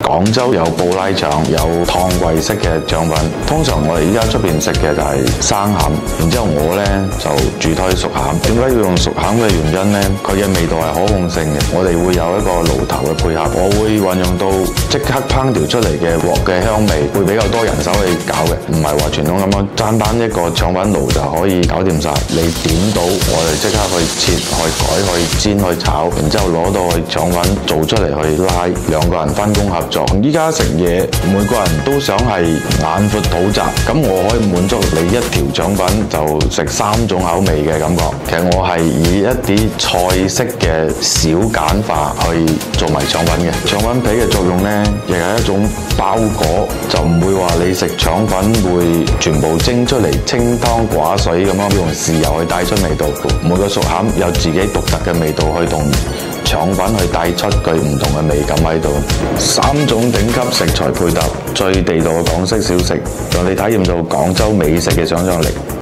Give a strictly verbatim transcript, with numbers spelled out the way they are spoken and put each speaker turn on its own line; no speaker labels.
廣州有布拉腸，有湯櫃式嘅腸粉。通常我哋依家出邊食嘅就係生餡，然之後我呢就主推熟餡。點解要用熟餡嘅原因呢？佢嘅味道係可控性嘅，我哋會有一個爐頭嘅配合，我會運用到即刻烹調出嚟嘅鑊嘅香味，會比較多人手去搞嘅，唔係話傳統咁樣單單一個腸粉爐就可以搞掂晒。你點到我哋即刻去切、去改、去煎、去炒，然之後攞到去腸粉做出嚟去拉，兩個人分工合作。依家食嘢，每個人都想係眼闊肚窄，咁我可以滿足你一條腸粉就食三種口味嘅感覺。其實我係以一啲菜式嘅小簡化去做埋腸粉嘅。腸粉皮嘅作用呢，亦係一種包裹，就唔會話你食腸粉會全部蒸出嚟清湯寡水咁樣，用豉油去帶出味道。每個熟餡有自己獨特嘅味道，去同腸粉去帶出佢唔同嘅味感喺度。三種頂級食材配搭，最地道嘅廣式小食，讓你體驗到廣州美食嘅想像力。